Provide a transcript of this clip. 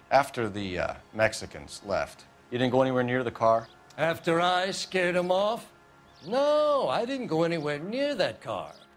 After the Mexicans left, you didn't go anywhere near the car? After I scared him off? No, I didn't go anywhere near that car.